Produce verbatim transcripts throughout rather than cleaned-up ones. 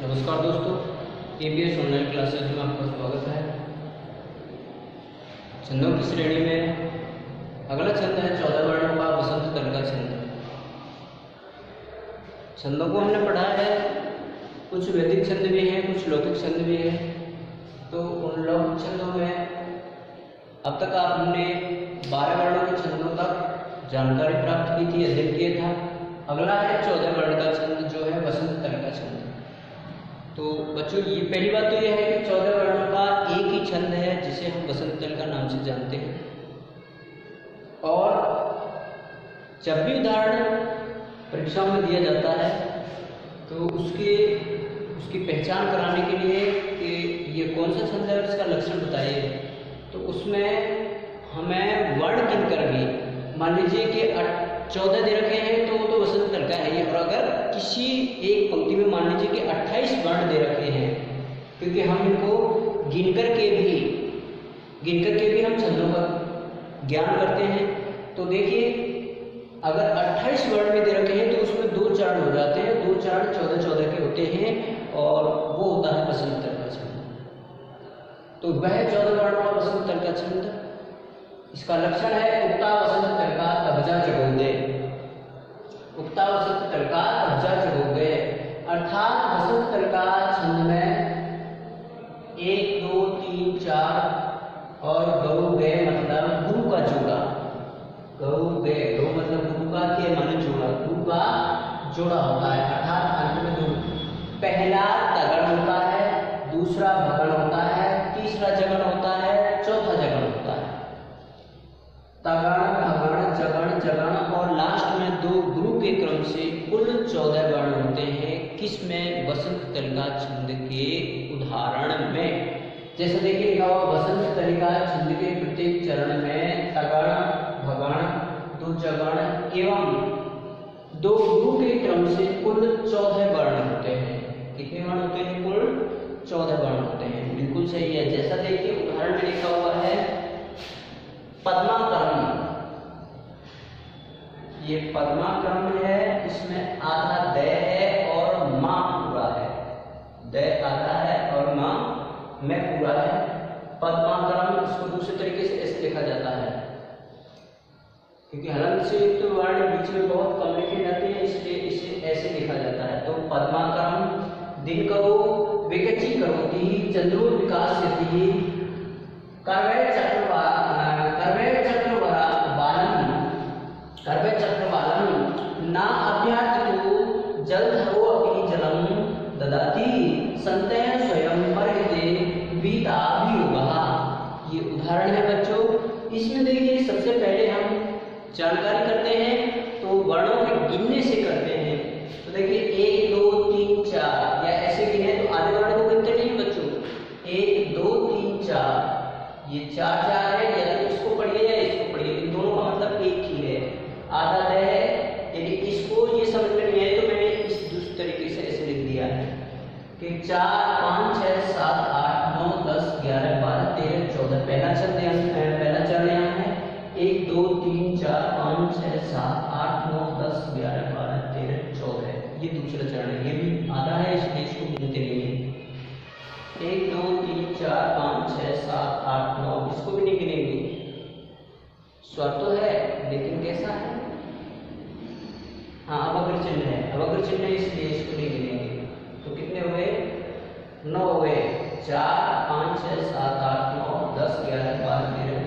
नमस्कार दोस्तों, APS online classes में आपका स्वागत है। छंदों की श्रेणी में अगला छंद है चौदह वर्णों का वसंत तल का छंद। छंदों को हमने पढ़ा है, कुछ वैदिक छंद भी हैं, कुछ लौकिक छंद भी हैं। तो उन लौकिक छंदों में अब तक आपने बारह वर्णों के छंदों तक जानकारी प्राप्त की थी, अध्ययन किया था। अगला है चौदह वर्ण का छंद जो है वसंत तल का छंद। तो बच्चों, ये पहली बात तो यह है कि चौदह वर्णों का एक ही छंद है जिसे हम वसंत तल का नाम से जानते हैं। और जब भी उदाहरण परीक्षा में दिया जाता है तो उसके उसकी पहचान कराने के लिए कि ये कौन सा छंद है और इसका लक्षण बताइए, तो उसमें हमें वर्ण गिनकर भी, मान लीजिए कि चौदह दे रखे हैं तो वो तो वसंत तल का है ये। और अगर किसी एक पंक्ति में मान लीजिए कि अट्ठाईस वर्ण दे रखे हैं, क्योंकि हम इनको गिनकर के भी गिनकर के भी हम छंदों का ज्ञान करते हैं। तो देखिए, अगर अट्ठाईस वर्ण में दे रखे हैं तो उसमें दो चरण हो जाते हैं, दो चरण चौदह चौदह के होते हैं और वो होता है वसंत तल का छंद। तो वह चौदह वर्ण का वसंत तल का छंद, इसका लक्षण है उक्ता वसंत तल का तबजा जगोगे। उक्ता वसंत तल का तबजा जगोगे अर्थात वसंत तल का छंद में एक दो तीन चार और गौ गए मतलब गुरु का जोड़ा। गौ गए, गौ मतलब गुरु का, के मन जोड़ा, गुरु का जोड़ा होता है। अर्थात अंत में दो, पहला तगड़ होता है, दूसरा भगड़ होता है, तीसरा जगड़ होता है, चौथा जगड़ होता है। तगड़ भगड़ जगड़ जगड़ और लास्ट में दो गुरु के क्रम से कुल चौदह वर्ण होते हैं। किसमें? वसंत तल का छंद के उदाहरण में। जैसे देखिए लिखा हुआ वसंत तल का छंद के प्रत्येक चरण में तगड़ भगड़ दो जगड़ एवं दो गुरु के क्रम से कुल चौदह वर्ण होते हैं। कितने वर्ण होते हैं? कुल चौदह वर्ण होते हैं। बिल्कुल सही है। जैसा देखिए उदाहरण में लिखा हुआ है पद्माक्रम। ये पद्माक्रम है, इसमें आधा द है और मां पूरा है। द आधा है और मां में पूरा है। पद्माक्रम, इसको दूसरे तरीके से ऐसे लिखा जाता है, क्योंकि हलंत से युक्त तो वर्ण बीच में बहुत कम लिखे जाते हैं, इसलिए इसे ऐसे लिखा जाता है। तो पद्माक्रम दिन करो विकची करोति चंद्रो विकास यति करवे चक्रवा करवे चक्रवरा बालन करवे चक्रवालन ना अभ्याचतु जल धरो अपनी जलम ददाति संतय स्वयं परहिते बीता वियुगः। ये उदाहरण है बच्चों। इसमें देखिए सबसे पहले हम जानकारी करते हैं तो वर्णों के गिनने से करते हैं। तो देखिए एक दो तीन चार या ऐसे गिने तो आधे वर्ण को गिनते नहीं बच्चों। एक दो तीन चार, ये चार चार है, या तो इसको पढ़िए या इसको पढ़िए, इन दोनों का मतलब एक ही है। आधा द है, यदि इसको ये समझ में नहीं है तो मैंने इस दूसरे तरीके से ऐसे लिख दिया है कि चार पाँच छः सात आठ नौ दस ग्यारह बारह तेरह चौदह। पहला छंद पहला चरण यहाँ है एक दो तीन चार पाँच छः सात आठ नौ दस ग्यारह बारह तेरह चौदह। ये दूसरा चरण है, ये भी आधा है, इसलिए इसको गिनते नहीं है। एक दो तीन चार पाँच छः सात आठ नौ, इसको भी नहीं गिनेंगे। स्वर तो है लेकिन कैसा है? हाँ, अवग्र चिन्ह है, अवग्र चिन्ह है, इसलिए इसको नहीं गिनेंगे। तो कितने हुए? नौ हुए। चार पाँच छः सात आठ नौ दस ग्यारह बारह तेरह।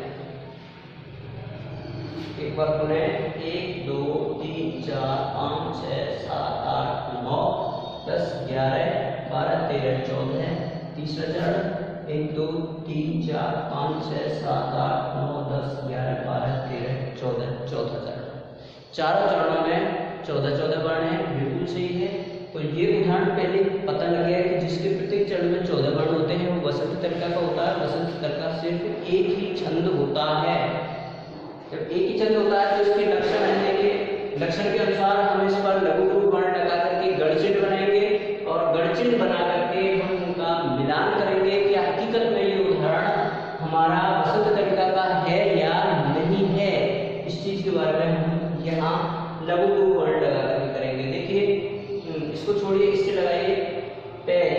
एक बार पुनः एक दो तीन चार पाँच छः सात आठ नौ दस ग्यारह बारह तेरह चौदह। तीसरा चरण एक दो तीन चार पाँच छः सात आठ नौ दस ग्यारह बारह तेरह चौदह। चौथा चरण। चारों चरणों में चौदह चौदह वर्ण है। बिल्कुल सही है। तो ये उदाहरण पहले पता लग गया कि जिसके प्रत्येक चरण में चौदह वर्ण होते हैं वो वसंत तल का होता है। वसंत तल का सिर्फ एक ही छंद होता है। जब एक ही छंद होता है तो इसके लक्षण है, देखिए लक्षण के अनुसार हम इस पर लघु गुरु वर्ण लगा करके गणचिन्ह बनाएंगे और गणचिन्ह बना करके हम उनका मिलान करेंगे कि हकीकत में ये उदाहरण हमारा वसंत तल का है या नहीं है। इस चीज के बारे में हम यहाँ लघु गुरु वर्ण लगा करके करेंगे। देखिए इसको छोड़िए, इससे लगाइए पे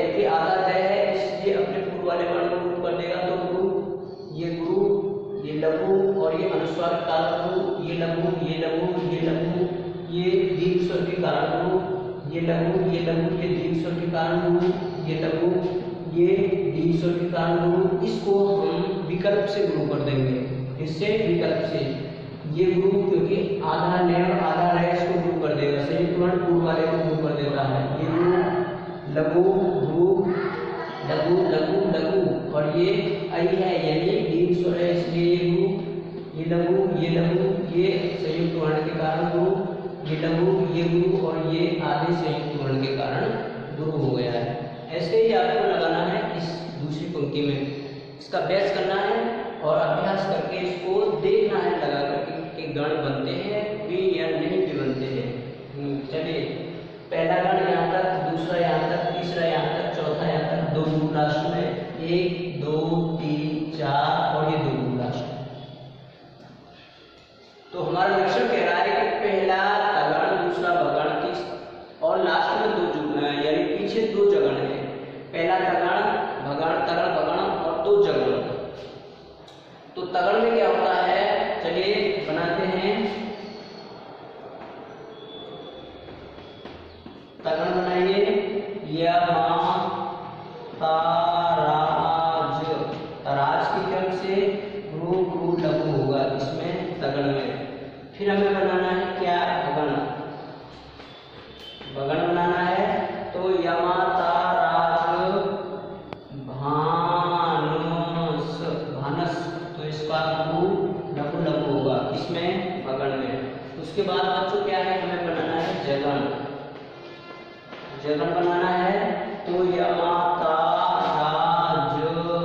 कारण गुरु, ये लघु ये लघु ये दीर्घ स्वर के कारण गुरु, ये लघु ये दीर्घ स्वर के कारण गुरु। इसको हम विकल्प से गुरु कर देंगे, इससे विकल्प से ये गुरु, क्योंकि आधा ने और आधा रहे इसको गुरु कर देगा, संयुक्त वर्ण पूर्व वाले को गुरु कर देता है। ये गुरु लघु गुरु लघु लघु लघु और ये आई है यानी दीर्घ स्वर है, इसलिए ये गुरु, ये लघु ये लघु ये संयुक्त वर्ण के कारण गुरु, ये लघु ये गुरु और ये आधे संयुक्त वर्ण के कारण गुरु हो गया है। ऐसे ही आपको लगाना है इस दूसरी पंक्ति में, इसका अभ्यास करना है और अभ्यास करके इसको देखना है लगा करके कि गण बनते हैं भी या नहीं भी बनते हैं। चलिए, पहला गण यहाँ तक, दूसरा यहाँ तक, तीसरा यहाँ तक, चौथा यहाँ तक, दो गुरु लास्ट में, एक दो तीन चार और ये दो गुरु लास्ट में। तो हमारा लक्षण कह रहा है कि पहला तगण, दूसरा भगण, तीसरा और लास्ट में दो जुगण, यानी पीछे दो जगण है। पहला तगण, भगण, तगण, भगण और दो जगण। तो तगण में क्या होता है, चलिए बनाते हैं। तगण बनाइए, यमा ताराज, तराज के क्रम से गुरु गुरु लघु होगा इसमें तगण में। फिर हमें बनाना है क्या, भगण, भगण बनाना है। तो यमा ताराज भानस, भानस, तो इसका गुरु लघु लघु होगा इसमें भगण में। उसके बाद बच्चों क्या है, हमें बनाना है जगन, जगन बनाना है। तो यमा ताराज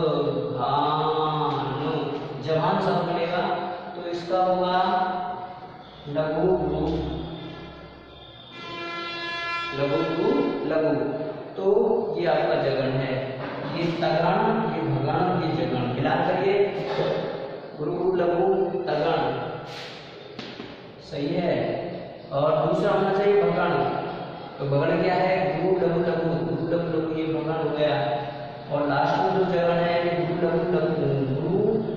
भान, जवान शब्द बनेगा तो इसका होगा लघु गुरु, लघु गुरु लघु। तो ये आपका जगन है, ये तगण, ये भगण, ये जगन, मिला करिए गुरु गुरु लघु तगण, सही है। और दूसरा होना चाहिए भगण, तो भगण क्या है, गुरु लघु लघु, गुरु लघु लघु ये भगण हो गया। और लास्ट में जो जगन है गुरु लघु लघु, गुरु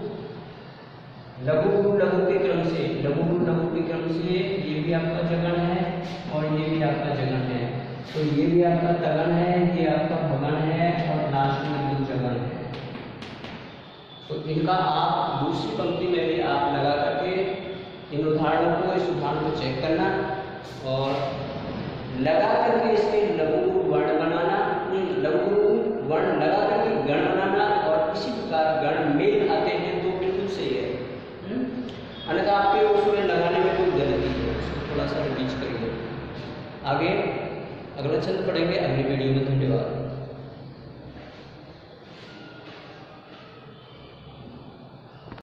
लघु गुरु लघु के क्रम से, लघु गुरु लघु के क्रम से ये भी आपका जगन है और ये भी आपका जगन है। तो ये भी आपका तगन है, ये आपका भगन है और लास्ट में दो जगन है। तो इनका आप दूसरी पंक्ति में भी आप लगा करके इन उदाहरणों को, इस उदाहरण को चेक करना और लगा करके इसके लघु वर्ण बनाना, लघु वर्ण लगा करके गण बनाना और इसी प्रकार गण मेल आते हैं तो बिल्कुल सही है। अन्यथा आपके उसमें लगाने में कोई गलती है, उसको थोड़ा सा रिवीज करिए। आगे अगला छंद पढ़ेंगे अगली वीडियो में। धन्यवाद।